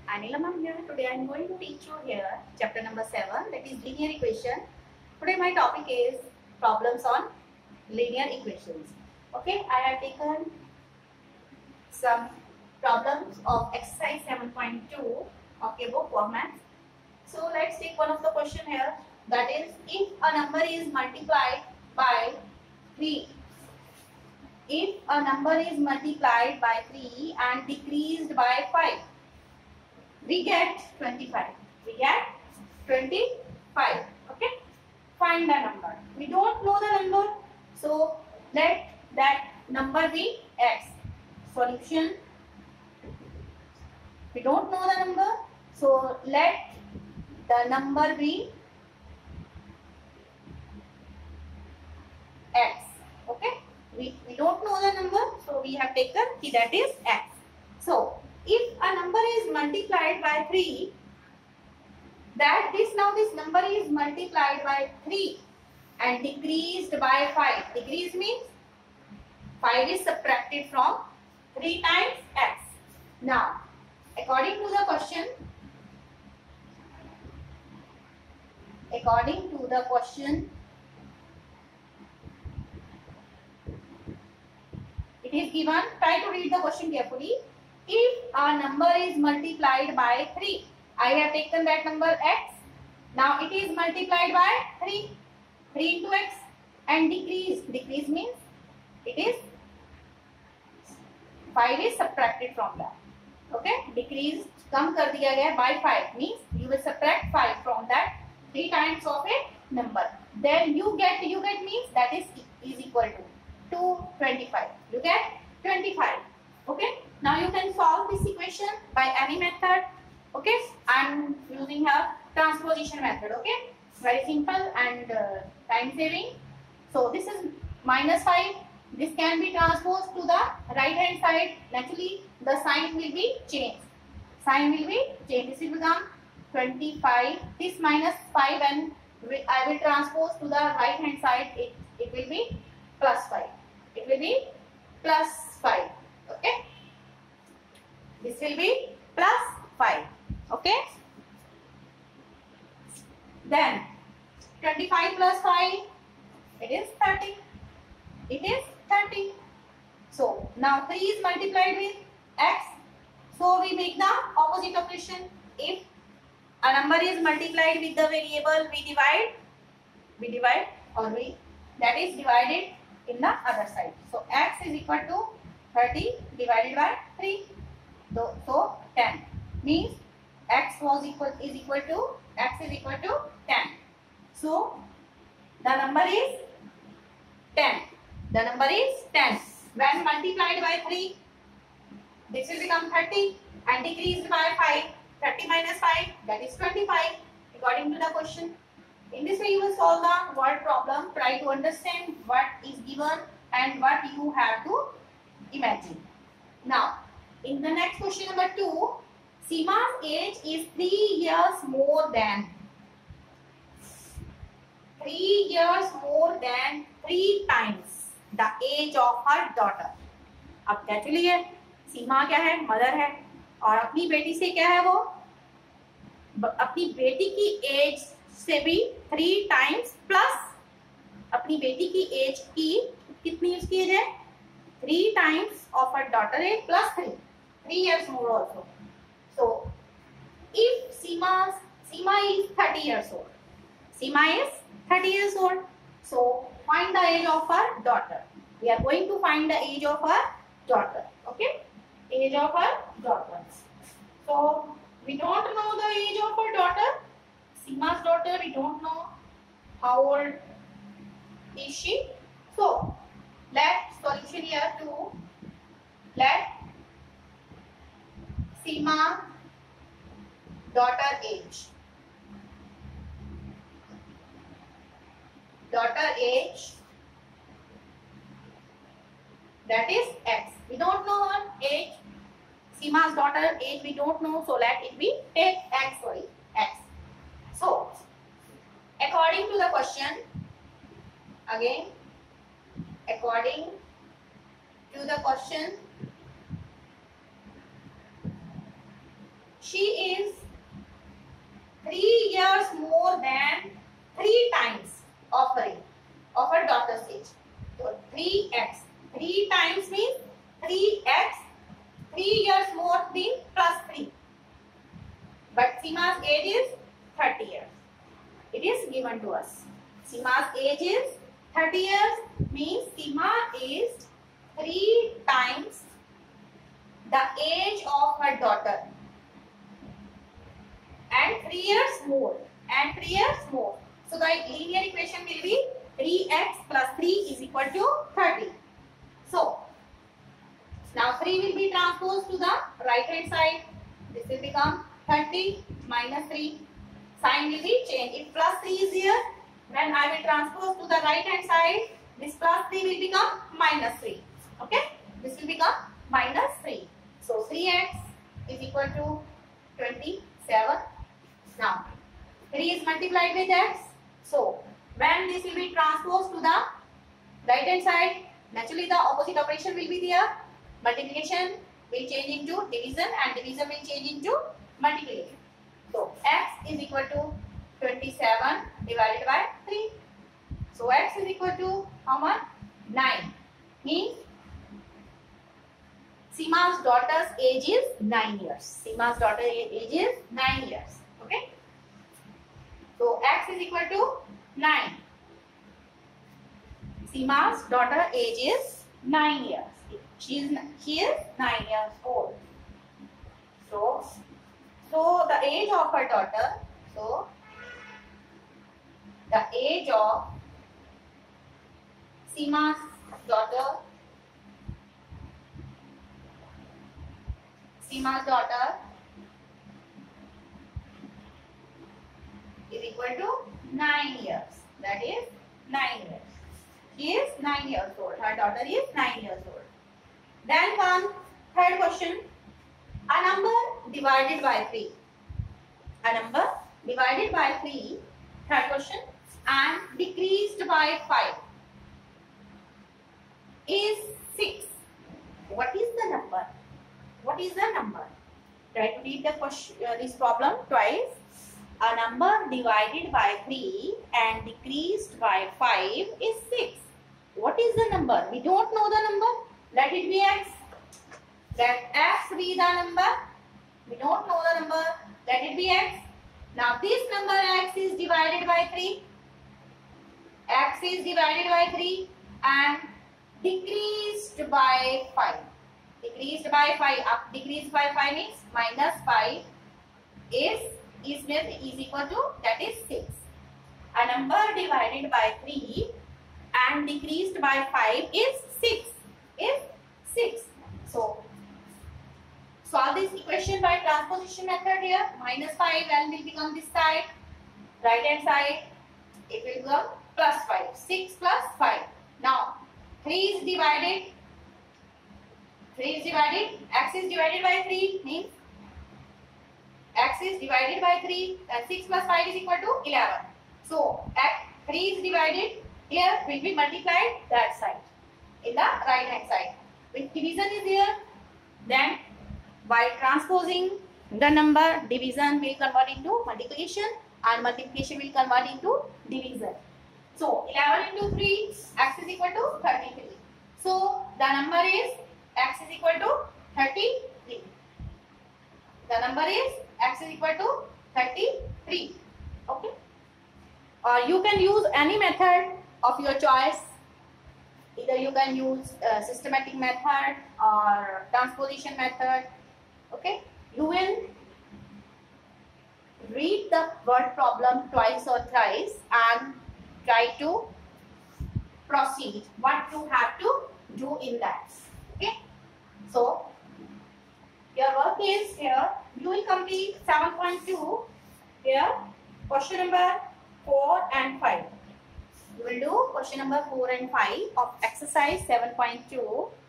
Anila ma'am here. Today I am going to teach you here chapter number 7, that is linear equation. Today my topic is problems on linear equations. Okay, I have taken some problems of exercise 7.2 of your book of maths. So let's take one of the question here, that is if a number is multiplied by 3. If a number is multiplied by 3 and decreased by 5, we get 25. We get 25. Okay. Find the number. We don't know the number, so let that number be x. Solution. We don't know the number, so let the number be x. Okay. We don't know the number, so we have taken that is x. So if a number is multiplied by 3, this number is multiplied by 3 and decreased by 5. Decrease means 5 is subtracted from 3 times x. Now, according to the question, it is given, try to read the question carefully. If a number is multiplied by 3, I have taken that number x. Now it is multiplied by 3 into x, and decrease means it is 5 is subtracted from that. Okay, decrease कम कर दिया गया by 5 means you will subtract 5 from that 3 times of a number. Then you get means that is equal to 25. You get 25. Okay. Now you can solve this equation by any method. Okay. I am using a transposition method. Okay. Very simple and time saving. So this is minus 5. This can be transposed to the right hand side. Naturally, the sign will be changed. This will become 25. This minus 5 and I will transpose to the right hand side. It will be plus 5. It will be plus 5. Okay. This will be plus 5. Okay. Then 25 plus 5, it is 30. It is 30. So now 3 is multiplied with x. So we make the opposite operation. If a number is multiplied with the variable, we divide that is divided in the other side. So x is equal to 30 divided by 3. So 10 means x is equal to 10. So the number is 10. The number is 10. When multiplied by 3, this will become 30 and decreased by 5. 30 minus 5, that is 25 according to the question. In this way you will solve the word problem. Try to understand what is given and what you have to imagine. Now, in the next question number 2, Seema's age is 3 years more than 3 times the age of her daughter. अब actually है सीमा क्या है, mother है, और अपनी बेटी से क्या है, वो अपनी बेटी की एज से भी 3 टाइम्स प्लस अपनी बेटी की एज की कितनी उसकी एज है 3 times of her daughter age plus 3 years more also. So if Seema is 30 years old. Seema is 30 years old. So find the age of her daughter. We are going to find the age of her daughter. Okay, age of her daughter. So we don't know the age of her daughter. Seema's daughter, we don't know how old is she. So let solution here to let Seema daughter age. That is x. We don't know her age. Seema's daughter age we don't know, so let it be take x. So according to the question, again according to the question, she is 3 years more than 3 times of her daughter's age. So 3x. 3 times means 3x. 3 years more means plus 3. But Seema's age is 30 years. It is given to us. Seema's age is 30 years means Seema is 3 times the age of her daughter. And 3 years more. And 3 years more. So the linear equation will be 3x plus 3 is equal to 30. So now 3 will be transposed to the right hand side. This will become 30 minus 3. Sign will be changed. If plus 3 is here, then I will transpose to the right hand side. This plus 3 will become minus 3. Okay? This will become minus 3. So 3x is equal to 27. Now 3 is multiplied with x. So when this will be transposed to the right hand side, naturally the opposite operation will be there. Multiplication will change into division and division will change into multiplication. So x is equal to 27 divided by 3. So x is equal to how much? 9. Means Seema's daughter's age is 9 years. Seema's daughter's age is 9 years. Okay. So x is equal to 9. Seema's daughter age is 9 years. She is 9 years old. So the age of her daughter. So the age of Seema's daughter is equal to 9 years. That is 9 years. She is 9 years old. Her daughter is 9 years old. Then come third question. A number divided by 3. A number divided by 3. Third question. And decreased by 5 is 6. What is the number? What is the number? Try to read the question, this problem twice. A number divided by 3 and decreased by 5 is 6. What is the number? We don't know the number. Let it be x. Let x be the number. We don't know the number. Let it be x. Now this number x is divided by 3. X is divided by 3 and decreased by 5. Decreased by 5. Decreased by 5 means minus 5 is equal to, that is 6. A number divided by 3 and decreased by 5 is 6. Is 6. So solve this equation by transposition method here. Minus 5 and will become this side. Right hand side it will become plus 5. 6 plus 5. Now 3 is divided. X is divided by 3 means x is divided by 3 and 6 plus 5 is equal to 11. So 3 is divided, here will be multiplied that side in the right hand side. With division is here, then by transposing the number, division will convert into multiplication and multiplication will convert into division. So 11 into 3, x is equal to 33. So the number is x is equal to 33. The number is x is equal to 33. Okay. Or you can use any method of your choice. Either you can use systematic method or transposition method. Okay. You will read the word problem twice or thrice and try to proceed what you have to do in that. Okay. So your work is here. You will complete 7.2 here. Question number 4 and 5. You will do question number 4 and 5 of exercise 7.2